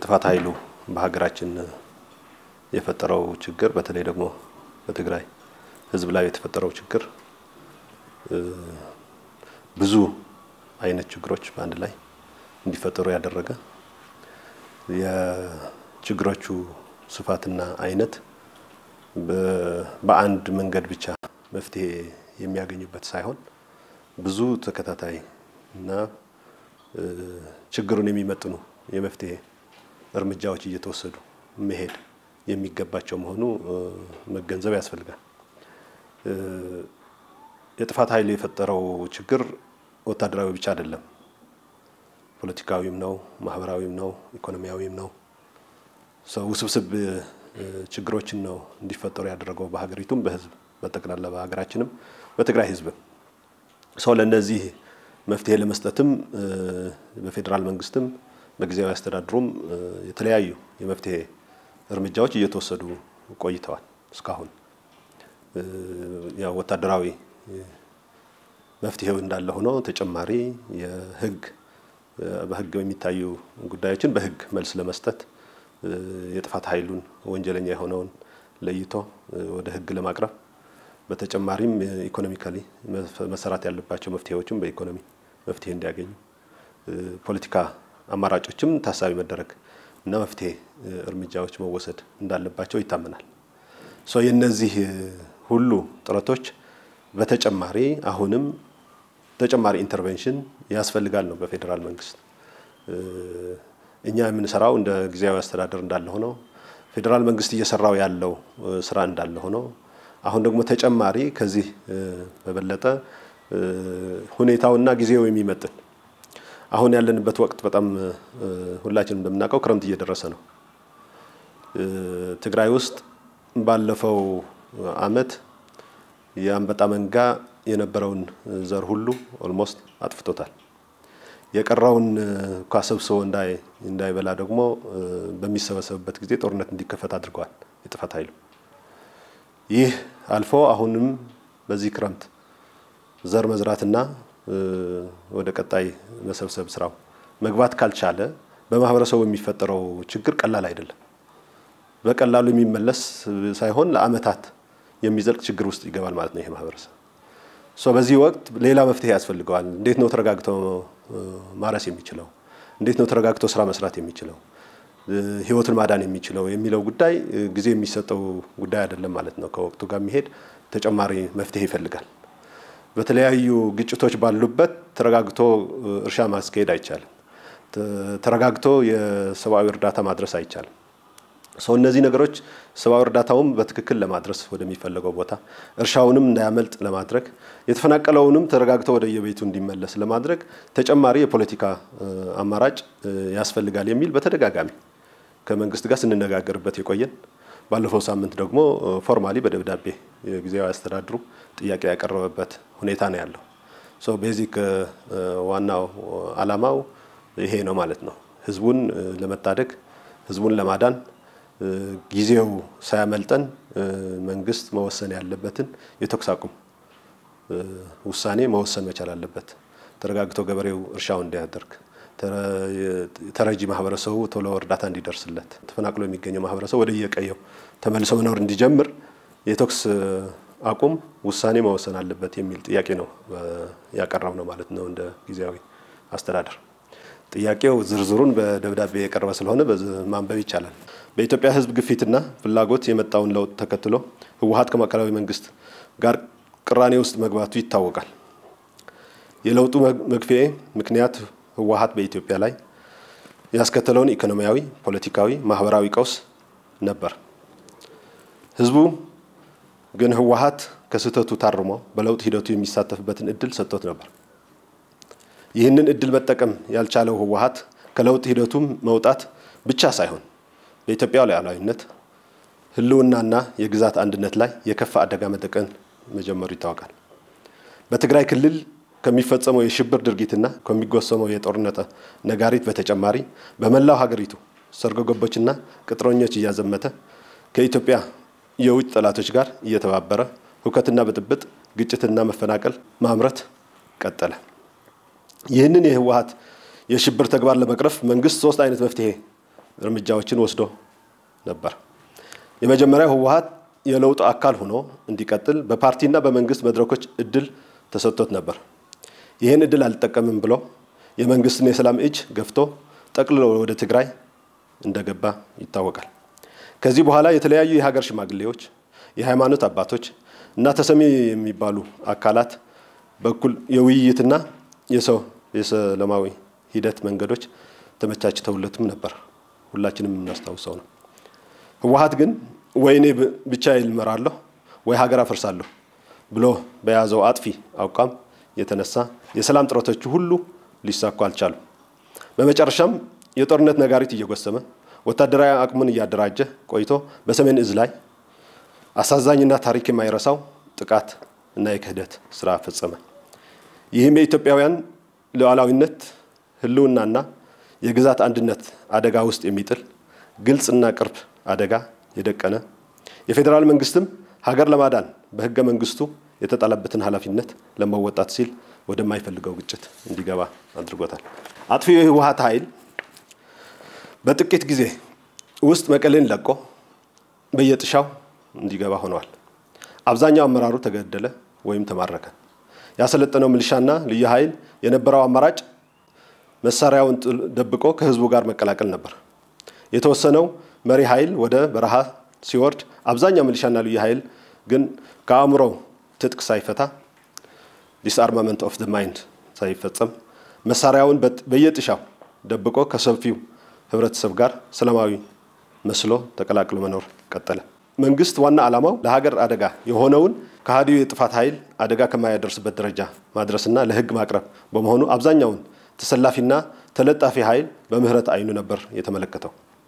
የጥፋት ኃይሉ በሀገራችን የፈጠረው ችግር በተለይ ደግሞ በትግራይ ህዝብ ላይ የተፈጠረው ችግር ብዙ አይነት ችግሮች በአንድ ላይ እንዲፈጠሩ ያደረገ የችግሮቹ ስፋትና አይነት በአንድ መንገድ ብቻ መፍትሄ የሚያገኙበት ሳይሆን ብዙ ተከታታይ እና ችግሩን የሚመጥኑ የመፍትሄ እርምጃዎች እየተወሰዱ መሄድ የሚገባቸው መሆኑ መገንዘብ ያስፈልጋል። የጥፋት ኃይል የፈጠረው ችግር ወታደራዊ ብቻ አይደለም። ፖለቲካዊም ነው፣ ማህበራዊም ነው፣ ኢኮኖሚያዊም ነው። ሰው ውስብስብ ችግሮችን ነው እንዲፈጠሩ ያደረገው በሀገሪቱም በህዝብ በተቀላላ በሀገራችንም በትግራይ ህዝብ ሰው ለነዚህ መፍትሄ ለመስጠትም በፌደራል መንግስትም በጊዜያዊ አስተዳደሩም የተለያዩ የመፍትሄ እርምጃዎች እየተወሰዱ ቆይተዋል። እስካሁን ያው ወታደራዊ መፍትሄው እንዳለ ሆኖ ተጨማሪ የህግ በህግ የሚታዩ ጉዳዮችን በህግ መልስ ለመስጠት የጥፋት ኃይሉን ወንጀለኛ የሆነውን ለይቶ ወደ ህግ ለማቅረብ በተጨማሪም ኢኮኖሚካሊ መሰራት ያለባቸው መፍትሄዎችም በኢኮኖሚ መፍትሄ እንዲያገኙ ፖለቲካ አማራጮችም ታሳቢ መደረግ እና መፍትሄ እርምጃዎች መወሰድ እንዳለባቸው ይታመናል። የነዚህ ሁሉ ጥረቶች በተጨማሪ አሁንም ተጨማሪ ኢንተርቬንሽን ያስፈልጋል ነው በፌደራል መንግስት። እኛ የምንሰራው እንደ ጊዜያዊ አስተዳደር እንዳለ ሆኖ ፌደራል መንግስት እየሰራው ያለው ስራ እንዳለ ሆኖ አሁን ደግሞ ተጨማሪ ከዚህ በበለጠ ሁኔታውና ጊዜው የሚመጥን አሁን ያለንበት ወቅት በጣም ሁላችንም እንደምናውቀው ክረምት እየደረሰ ነው። ትግራይ ውስጥ ባለፈው አመት የአንበጣ መንጋ የነበረውን ዘር ሁሉ ኦልሞስት አጥፍቶታል። የቀረውን ኳሰብሰው እንዳይበላ ደግሞ በሚሰበሰብበት ጊዜ ጦርነት እንዲከፈት አድርገዋል የጥፋት ኃይሉ። ይህ አልፎ አሁንም በዚህ ክረምት ዘር መዝራትና ወደ ቀጣይ መሰብሰብ ስራው መግባት ካልቻለ በማህበረሰቡ የሚፈጠረው ችግር ቀላል አይደለም። በቀላሉ የሚመለስ ሳይሆን ለአመታት የሚዘልቅ ችግር ውስጥ ይገባል ማለት ነው ይሄ ማህበረሰብ። በዚህ ወቅት ሌላ መፍትሄ ያስፈልገዋል። እንዴት ነው ተረጋግቶ ማረስ የሚችለው? እንዴት ነው ተረጋግቶ ስራ መስራት የሚችለው? ህይወቱን ማዳን የሚችለው የሚለው ጉዳይ ጊዜ የሚሰጠው ጉዳይ አይደለም ማለት ነው። ከወቅቱ ጋር የሚሄድ ተጨማሪ መፍትሄ ይፈልጋል። በተለያዩ ግጭቶች ባሉበት ተረጋግቶ እርሻ ማስኬድ አይቻልም። ተረጋግቶ የሰብአዊ እርዳታ ማድረስ አይቻልም። እነዚህ ነገሮች ሰብአዊ እርዳታውን በትክክል ለማድረስ ወደሚፈልገው ቦታ እርሻውንም እንዳያመልጥ ለማድረግ የተፈናቀለውንም ተረጋግቶ ወደ የቤቱ እንዲመለስ ለማድረግ ተጨማሪ የፖለቲካ አማራጭ ያስፈልጋል የሚል በተደጋጋሚ ከመንግስት ጋር ስንነጋገርበት የቆየን ባለፈው ሳምንት ደግሞ ፎርማሊ በደብዳቤ የጊዜያዊ አስተዳደሩ ጥያቄ ያቀረበበት ሁኔታ ነው ያለው። ቤዚክ ዋናው አላማው ይሄ ነው ማለት ነው። ህዝቡን ለመታደግ ህዝቡን ለማዳን ጊዜው ሳያመልጠን መንግስት መወሰን ያለበትን የተኩስ አቁም ውሳኔ መወሰን መቻል አለበት። ተረጋግቶ ገበሬው እርሻው እንዲያደርግ ተረጂ ማህበረሰቡ ቶሎ እርዳታ እንዲደርስለት ተፈናቅሎ የሚገኘው ማህበረሰቡ ወደ የቀየው ተመልሶ መኖር እንዲጀምር የተኩስ አቁም ውሳኔ መወሰን አለበት የሚል ጥያቄ ነው ያቀረብ ነው ማለት ነው እንደ ጊዜያዊ አስተዳደር። ጥያቄው ዝርዝሩን በደብዳቤ የቀረበ ስለሆነ ማንበብ ይቻላል። በኢትዮጵያ ህዝብ ግፊትና ፍላጎት የመጣውን ለውጥ ተከትሎ ህወሓት ከማዕከላዊ መንግስት ጋር ቅራኔ ውስጥ መግባቱ ይታወቃል። የለውጡ መግፊያ ምክንያት ህወሓት በኢትዮጵያ ላይ ያስከተለውን ኢኮኖሚያዊ፣ ፖለቲካዊ፣ ማህበራዊ ቀውስ ነበር። ህዝቡ ግን ህወሓት ከስህተቱ ታርሞ በለውጥ ሂደቱ የሚሳተፍበትን እድል ሰጥቶት ነበር። ይህንን እድል መጠቀም ያልቻለው ህወሓት ከለውጥ ሂደቱም መውጣት ብቻ ሳይሆን በኢትዮጵያ ሉዓላዊነት ህልውናና የግዛት አንድነት ላይ የከፋ አደጋ መደቀን መጀመሩ ይታወቃል። በትግራይ ክልል ከሚፈጸመው የሽብር ድርጊትና ከሚጎሰመው የጦርነት ነጋሪት በተጨማሪ በመላው ሀገሪቱ ሰርጎ ገቦችና ቅጥረኞች እያዘመተ ከኢትዮጵያ የውጭ ጠላቶች ጋር እየተባበረ ሁከትና ብጥብጥ፣ ግጭትና መፈናቀል ማምረት ቀጠለ። ይህንን የህወሓት የሽብር ተግባር ለመቅረፍ መንግስት ሶስት አይነት መፍትሄ እርምጃዎችን ወስዶ ነበር። የመጀመሪያው ህወሓት የለውጥ አካል ሆኖ እንዲቀጥል በፓርቲና በመንግስት መድረኮች እድል ተሰጥቶት ነበር። ይሄን እድል አልተጠቀመም ብሎ የመንግስትን የሰላም እጅ ገፍቶ ጠቅልሎ ወደ ትግራይ እንደገባ ይታወቃል። ከዚህ በኋላ የተለያዩ የሀገር ሽማግሌዎች፣ የሃይማኖት አባቶች እና ተሰሚ የሚባሉ አካላት በኩል የውይይትና የሰላማዊ ሂደት መንገዶች ተመቻችተውለትም ነበር። ሁላችንም እናስታውሰው ነው። ህወሓት ግን ወይኔ ብቻዬን እመራለሁ ወይ ሀገር አፈርሳለሁ ብሎ በያዘው አጥፊ አቋም የተነሳ የሰላም ጥረቶቹ ሁሉ ሊሳኩ አልቻሉም። በመጨረሻም የጦርነት ነጋሪት እየጎሰመ ወታደራዊ አቅሙን እያደራጀ ቆይቶ በሰሜን እዝ ላይ አሳዛኝና ታሪክ የማይረሳው ጥቃት እና የክህደት ስራ ፈጸመ። ይህም የኢትዮጵያውያን ሉዓላዊነት ህልውናና የግዛት አንድነት አደጋ ውስጥ የሚጥል ግልጽና ቅርብ አደጋ የደቀነ የፌደራል መንግስትም ሀገር ለማዳን በህገ መንግስቱ የተጣለበትን ኃላፊነት ለመወጣት ሲል ወደማይፈልገው ግጭት እንዲገባ አድርጎታል። አጥፊው የህወሓት ኃይል በጥቂት ጊዜ ውስጥ መቀሌን ለቆ በየጥሻው እንዲገባ ሆኗል። አብዛኛው አመራሩ ተገደለ ወይም ተማረከ። ያሰለጠነው ሚሊሻና ልዩ ኃይል የነበረው አማራጭ መሳሪያውን ደብቆ ከህዝቡ ጋር መቀላቀል ነበር። የተወሰነው መሪ ኃይል ወደ በረሃ ሲወርድ አብዛኛው ሚሊሻና ልዩ ኃይል ግን ከአእምሮ ትጥቅ ሳይፈታ ዲስአርማመንት ኦፍ ዘ ማይንድ ሳይፈጸም መሳሪያውን በየጥሻው ደብቆ ከሰፊው ህብረተሰብ ጋር ሰላማዊ መስሎ ተቀላቅሎ መኖር ቀጠለ። መንግስት ዋና ዓላማው ለሀገር አደጋ የሆነውን ከሃዲው የጥፋት ኃይል አደጋ ከማያደርስበት ደረጃ ማድረስና ለህግ ማቅረብ በመሆኑ አብዛኛውን ተሰላፊና ተለጣፊ ኃይል በምህረት አይኑ ነበር የተመለከተው።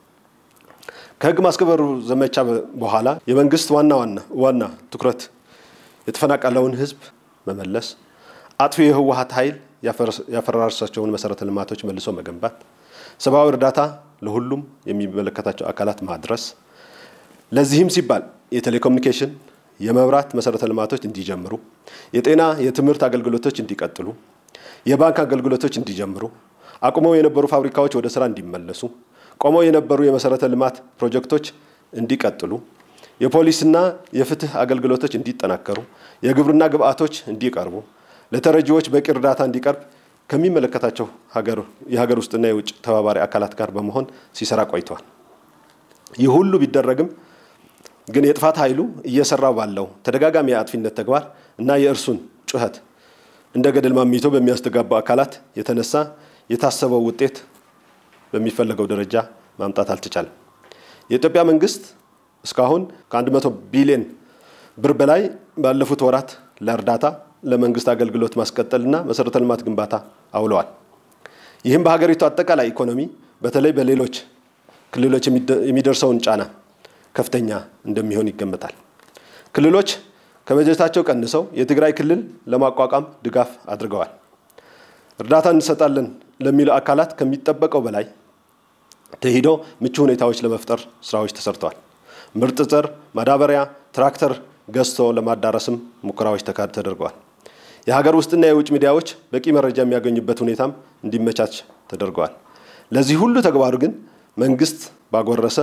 ከህግ ማስከበሩ ዘመቻ በኋላ የመንግስት ዋና ትኩረት የተፈናቀለውን ህዝብ መመለስ፣ አጥፊው የህወሓት ኃይል ያፈራረሳቸውን መሰረተ ልማቶች መልሶ መገንባት፣ ሰብአዊ እርዳታ ለሁሉም የሚመለከታቸው አካላት ማድረስ፣ ለዚህም ሲባል የቴሌኮሙኒኬሽን የመብራት መሰረተ ልማቶች እንዲጀምሩ፣ የጤና የትምህርት አገልግሎቶች እንዲቀጥሉ፣ የባንክ አገልግሎቶች እንዲጀምሩ፣ አቁመው የነበሩ ፋብሪካዎች ወደ ስራ እንዲመለሱ፣ ቆመው የነበሩ የመሰረተ ልማት ፕሮጀክቶች እንዲቀጥሉ፣ የፖሊስና የፍትህ አገልግሎቶች እንዲጠናከሩ፣ የግብርና ግብአቶች እንዲቀርቡ፣ ለተረጂዎች በቂ እርዳታ እንዲቀርብ ከሚመለከታቸው የሀገር ውስጥና የውጭ ተባባሪ አካላት ጋር በመሆን ሲሰራ ቆይቷል። ይህ ሁሉ ቢደረግም ግን የጥፋት ኃይሉ እየሰራው ባለው ተደጋጋሚ የአጥፊነት ተግባር እና የእርሱን ጩኸት እንደ ገደል ማሚቶ በሚያስተጋባ አካላት የተነሳ የታሰበው ውጤት በሚፈልገው ደረጃ ማምጣት አልተቻለም። የኢትዮጵያ መንግስት እስካሁን ከ100 ቢሊዮን ብር በላይ ባለፉት ወራት ለእርዳታ ለመንግስት አገልግሎት ማስቀጠልና መሰረተ ልማት ግንባታ አውለዋል። ይህም በሀገሪቱ አጠቃላይ ኢኮኖሚ በተለይ በሌሎች ክልሎች የሚደርሰውን ጫና ከፍተኛ እንደሚሆን ይገመታል። ክልሎች ከበጀታቸው ቀንሰው የትግራይ ክልል ለማቋቋም ድጋፍ አድርገዋል። እርዳታ እንሰጣለን ለሚሉ አካላት ከሚጠበቀው በላይ ተሂዶ ምቹ ሁኔታዎች ለመፍጠር ስራዎች ተሰርተዋል። ምርጥ ዘር፣ ማዳበሪያ፣ ትራክተር ገዝቶ ለማዳረስም ሙከራዎች ተደርገዋል። የሀገር ውስጥና የውጭ ሚዲያዎች በቂ መረጃ የሚያገኙበት ሁኔታም እንዲመቻች ተደርገዋል። ለዚህ ሁሉ ተግባሩ ግን መንግስት ባጎረሰ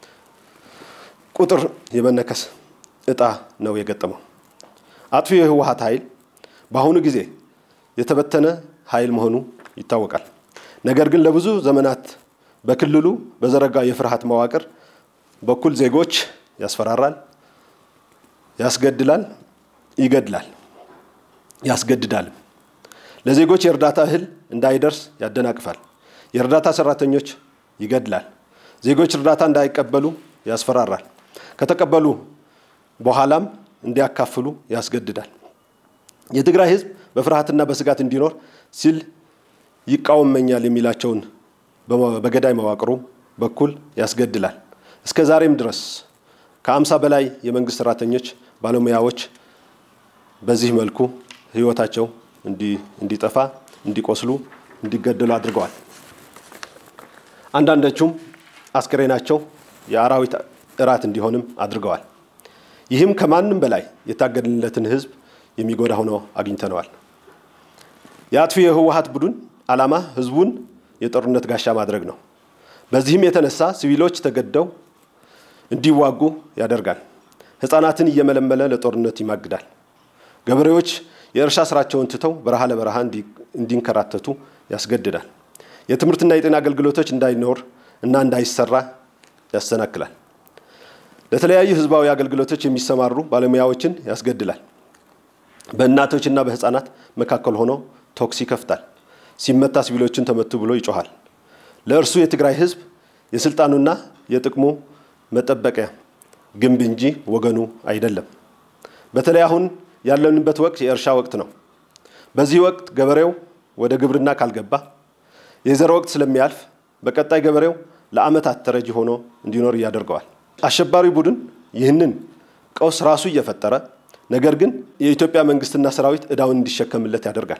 ቁጥር የመነከስ እጣ ነው የገጠመው። አጥፊው የህወሓት ኃይል በአሁኑ ጊዜ የተበተነ ኃይል መሆኑ ይታወቃል። ነገር ግን ለብዙ ዘመናት በክልሉ በዘረጋው የፍርሃት መዋቅር በኩል ዜጎች ያስፈራራል፣ ያስገድላል፣ ይገድላል፣ ያስገድዳል። ለዜጎች የእርዳታ እህል እንዳይደርስ ያደናቅፋል፣ የእርዳታ ሰራተኞች ይገድላል፣ ዜጎች እርዳታ እንዳይቀበሉ ያስፈራራል፣ ከተቀበሉ በኋላም እንዲያካፍሉ ያስገድዳል። የትግራይ ህዝብ በፍርሃትና በስጋት እንዲኖር ሲል ይቃወመኛል የሚላቸውን በገዳይ መዋቅሩ በኩል ያስገድላል። እስከ ዛሬም ድረስ ከ50 በላይ የመንግስት ሰራተኞች ባለሙያዎች በዚህ መልኩ ህይወታቸው እንዲጠፋ፣ እንዲቆስሉ፣ እንዲገደሉ አድርገዋል። አንዳንዶቹም አስከሬናቸው የአራዊት እራት እንዲሆንም አድርገዋል። ይህም ከማንም በላይ የታገድለትን ህዝብ የሚጎዳ ሆኖ አግኝተነዋል። የአጥፊው የህወሓት ቡድን ዓላማ ህዝቡን የጦርነት ጋሻ ማድረግ ነው። በዚህም የተነሳ ሲቪሎች ተገደው እንዲዋጉ ያደርጋል። ህፃናትን እየመለመለ ለጦርነት ይማግዳል። ገበሬዎች የእርሻ ስራቸውን ትተው በረሃ ለበረሃ እንዲንከራተቱ ያስገድዳል። የትምህርትና የጤና አገልግሎቶች እንዳይኖር እና እንዳይሰራ ያሰናክላል። ለተለያዩ ህዝባዊ አገልግሎቶች የሚሰማሩ ባለሙያዎችን ያስገድላል። በእናቶችና በህፃናት መካከል ሆኖ ቶክስ ይከፍታል። ሲመታ ሲቪሎችን ተመቱ ብሎ ይጮሃል። ለእርሱ የትግራይ ህዝብ የስልጣኑና የጥቅሙ መጠበቂያ ግንብ እንጂ ወገኑ አይደለም። በተለይ አሁን ያለንበት ወቅት የእርሻ ወቅት ነው። በዚህ ወቅት ገበሬው ወደ ግብርና ካልገባ የዘር ወቅት ስለሚያልፍ በቀጣይ ገበሬው ለዓመታት ተረጂ ሆኖ እንዲኖር ያደርገዋል። አሸባሪ ቡድን ይህንን ቀውስ ራሱ እየፈጠረ ነገር ግን የኢትዮጵያ መንግስትና ሰራዊት እዳውን እንዲሸከምለት ያደርጋል።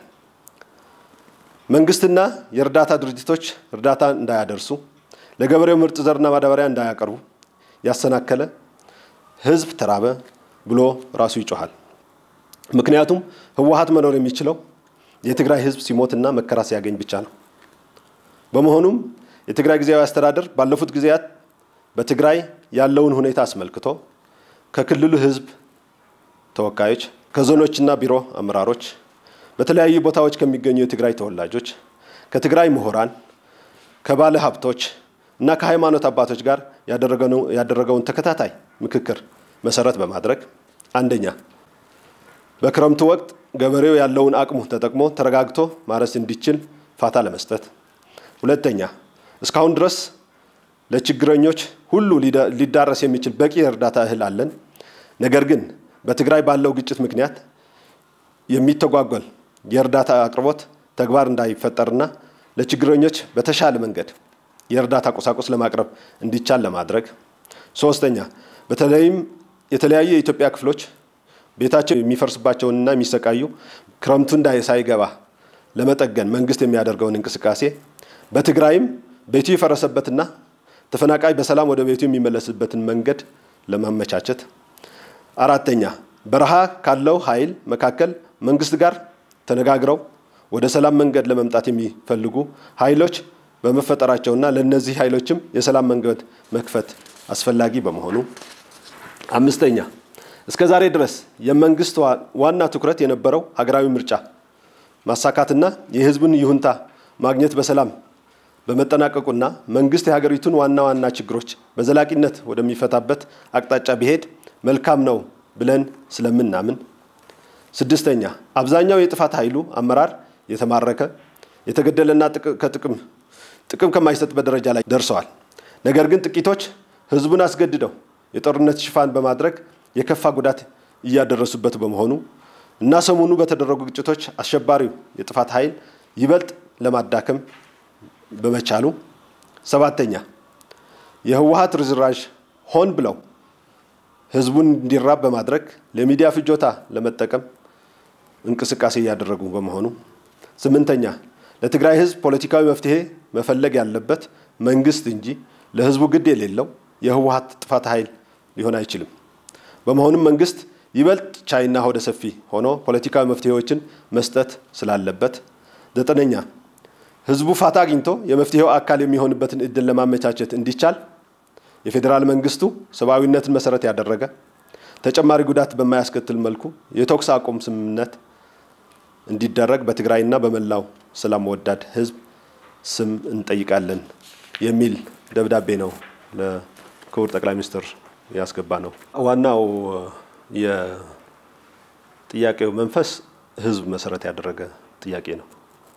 መንግስትና የእርዳታ ድርጅቶች እርዳታ እንዳያደርሱ ለገበሬው ምርጥ ዘርና ማዳበሪያ እንዳያቀርቡ ያሰናከለ ህዝብ ተራበ ብሎ ራሱ ይጮሃል። ምክንያቱም ህወሓት መኖር የሚችለው የትግራይ ህዝብ ሲሞትና መከራ ሲያገኝ ብቻ ነው። በመሆኑም የትግራይ ጊዜያዊ አስተዳደር ባለፉት ጊዜያት በትግራይ ያለውን ሁኔታ አስመልክቶ ከክልሉ ህዝብ ተወካዮች፣ ከዞኖችና ቢሮ አመራሮች፣ በተለያዩ ቦታዎች ከሚገኙ የትግራይ ተወላጆች፣ ከትግራይ ምሁራን፣ ከባለ ሀብቶች እና ከሃይማኖት አባቶች ጋር ያደረገውን ተከታታይ ምክክር መሰረት በማድረግ አንደኛ በክረምቱ ወቅት ገበሬው ያለውን አቅሙ ተጠቅሞ ተረጋግቶ ማረስ እንዲችል ፋታ ለመስጠት፣ ሁለተኛ እስካሁን ድረስ ለችግረኞች ሁሉ ሊዳረስ የሚችል በቂ እርዳታ እህል አለን። ነገር ግን በትግራይ ባለው ግጭት ምክንያት የሚተጓጎል የእርዳታ አቅርቦት ተግባር እንዳይፈጠርና ለችግረኞች በተሻለ መንገድ የእርዳታ ቁሳቁስ ለማቅረብ እንዲቻል ለማድረግ፣ ሶስተኛ በተለይም የተለያዩ የኢትዮጵያ ክፍሎች ቤታቸው የሚፈርስባቸውንና የሚሰቃዩ ክረምቱ ሳይገባ ለመጠገን መንግስት የሚያደርገውን እንቅስቃሴ በትግራይም ቤቱ የፈረሰበትና ተፈናቃይ በሰላም ወደ ቤቱ የሚመለስበትን መንገድ ለማመቻቸት፣ አራተኛ በረሃ ካለው ኃይል መካከል መንግስት ጋር ተነጋግረው ወደ ሰላም መንገድ ለመምጣት የሚፈልጉ ኃይሎች በመፈጠራቸውና ለነዚህ ኃይሎችም የሰላም መንገድ መክፈት አስፈላጊ በመሆኑ፣ አምስተኛ እስከዛሬ ድረስ የመንግስት ዋና ትኩረት የነበረው ሀገራዊ ምርጫ ማሳካትና የህዝብን ይሁንታ ማግኘት በሰላም በመጠናቀቁና መንግስት የሀገሪቱን ዋና ችግሮች በዘላቂነት ወደሚፈታበት አቅጣጫ ቢሄድ መልካም ነው ብለን ስለምናምን፣ ስድስተኛ አብዛኛው የጥፋት ኃይሉ አመራር የተማረከ የተገደለና ጥቅም ከማይሰጥበት ደረጃ ላይ ደርሰዋል። ነገር ግን ጥቂቶች ህዝቡን አስገድደው የጦርነት ሽፋን በማድረግ የከፋ ጉዳት እያደረሱበት በመሆኑ እና ሰሞኑ በተደረጉ ግጭቶች አሸባሪው የጥፋት ኃይል ይበልጥ ለማዳከም በመቻሉ፣ ሰባተኛ የህወሓት ርዝራዥ ሆን ብለው ህዝቡን እንዲራብ በማድረግ ለሚዲያ ፍጆታ ለመጠቀም እንቅስቃሴ ያደረጉ በመሆኑ፣ ስምንተኛ ለትግራይ ህዝብ ፖለቲካዊ መፍትሄ መፈለግ ያለበት መንግስት እንጂ ለህዝቡ ግድ የሌለው የህወሓት ጥፋት ኃይል ሊሆን አይችልም። በመሆኑም መንግስት ይበልጥ ቻይና ሆደ ሰፊ ሆኖ ፖለቲካዊ መፍትሄዎችን መስጠት ስላለበት፣ ዘጠነኛ ህዝቡ ፋታ አግኝቶ የመፍትሄው አካል የሚሆንበትን እድል ለማመቻቸት እንዲቻል የፌደራል መንግስቱ ሰብአዊነትን መሰረት ያደረገ ተጨማሪ ጉዳት በማያስከትል መልኩ የተኩስ አቁም ስምምነት እንዲደረግ በትግራይና በመላው ሰላም ወዳድ ህዝብ ስም እንጠይቃለን የሚል ደብዳቤ ነው ለክቡር ጠቅላይ ሚኒስትር ያስገባ ነው። ዋናው የጥያቄው መንፈስ ህዝብ መሰረት ያደረገ ጥያቄ ነው።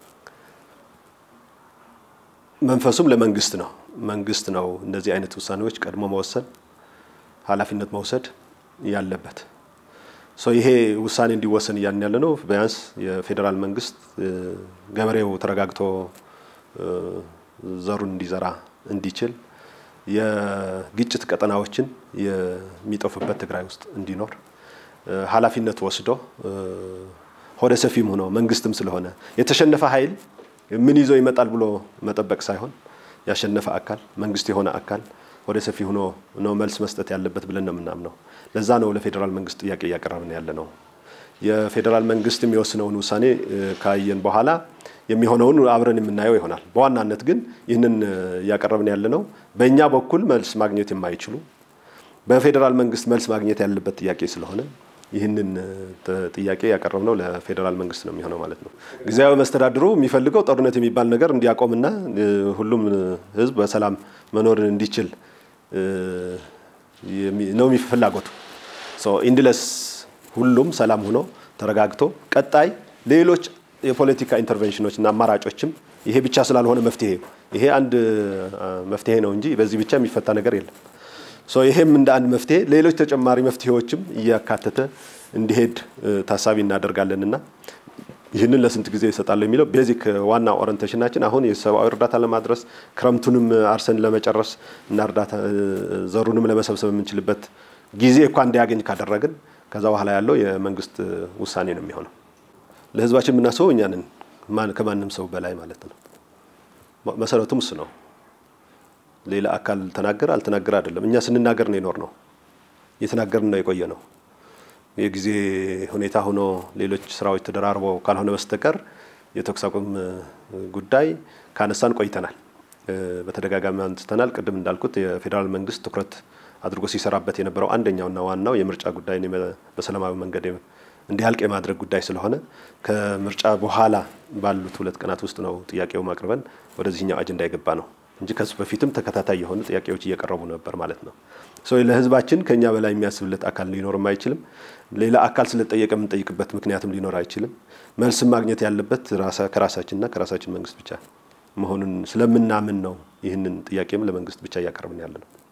መንፈሱም ለመንግስት ነው። መንግስት ነው እንደዚህ አይነት ውሳኔዎች ቀድሞ መወሰን ኃላፊነት መውሰድ ያለበት። ይሄ ውሳኔ እንዲወሰን እያልን ያለ ነው። ቢያንስ የፌደራል መንግስት ገበሬው ተረጋግቶ ዘሩን እንዲዘራ እንዲችል የግጭት ቀጠናዎችን የሚጠፉበት ትግራይ ውስጥ እንዲኖር ኃላፊነት ወስዶ ሆደ ሰፊም ሆኖ መንግስትም ስለሆነ የተሸነፈ ኃይል ምን ይዞ ይመጣል ብሎ መጠበቅ ሳይሆን ያሸነፈ አካል መንግስት የሆነ አካል ወደ ሰፊ ሆኖ ነው መልስ መስጠት ያለበት ብለን ነው ምናምነው። ለዛ ነው ለፌደራል መንግስት ጥያቄ ያቀርብን ያለ ነው። የፌደራል መንግስት የሚወስነውን ውሳኔ ካየን በኋላ የሚሆነውን አብረን የምናየው ይሆናል በዋናነት ግን ይህንን ያቀርብን ያለነው በእኛ በኩል መልስ ማግኘት የማይችሉ በፌደራል መንግስት መልስ ማግኘት ያለበት ጥያቄ ስለሆነ ይህንን ጥያቄ ያቀርብነው ለፌደራል መንግስት ነው የሚሆነው ማለት ነው ጊዜያዊ መስተዳድሩ የሚፈልገው ጦርነት የሚባል ነገር እንዲያቆምና ሁሉም ህዝብ በሰላም መኖር እንዲችል ነው የሚፈልጋቱ ኢንድለስ ሁሉም ሰላም ሆኖ ተረጋግቶ ቀጣይ ሌሎች የፖለቲካ ኢንተርቬንሽኖችና አማራጮችም ይሄ ብቻ ስላልሆነ መፍትሄ ይሄ አንድ መፍትሄ ነው እንጂ በዚህ ብቻ የሚፈታ ነገር የለም ይሄም እንደ አንድ መፍትሄ ሌሎች ተጨማሪ መፍትሄዎችም ያካተተ እንዲሄድ ታሳቢ እናደርጋለንና ይህንን ለስንት ጊዜ ይሰጣል የሚለው ቤዚክ ዋና ኦሪንቴሽናችን አሁን የሰብአዊ እርዳታ ለማድረስ ክረምቱንም አርሰን ለመጨረስ እና እርዳታ ዘሩንም ለመሰብሰብ የምንችልበት ጊዜ እንኳን እንዲያገኝ ካደረግን ከዛ በኋላ ያለው የመንግስት ውሳኔ ነው የሚሆነው ለህዝባችን ምናሰው እኛንን ከማንም ሰው በላይ ማለት ነው መሰረቱም እሱ ነው ሌላ አካል ተናገረ አልተናገረ አይደለም እኛ ስንናገር ነው ይኖር ነው የተናገርን ነው የቆየ ነው የጊዜ ሁኔታ ሆኖ ሌሎች ስራዎች ተደራርበው ካልሆነ በስተቀር የተኩስ አቁም ጉዳይ ካነሳን ቆይተናል በተደጋጋሚ አንስተናል ቅድም እንዳልኩት የፌደራል መንግስት ትኩረት አድርጎ ሲሰራበት የነበረው አንደኛውና ዋናው የምርጫ ጉዳይ ነው በሰላማዊ መንገድ እንዲያልቅ የማድረግ ጉዳይ ስለሆነ ከምርጫ በኋላ ባሉት 2 ቀናት ውስጥ ነው ጥያቄው ማቅረብን ወደዚህኛው አጀንዳ የገባ ነው እንጂ ከሱ በፊትም ተከታታይ የሆኑ ጥያቄዎች እየቀረቡ ነበር ማለት ነው ለህዝባችን ከኛ በላይ የሚያስብለት አካል ሊኖርም አይችልም ሌላ አካል ስለጠየቀ ምን ጠይቅበት ምክንያቱም ሊኖር አይችልም መልስ ማግኘት ያለበት ከራሳችንና ከራሳችን መንግስት ብቻ መሆኑን ስለምናምን ነው ይህንን ጥያቄም ለመንግስት ብቻ ያቀርብን ያለነው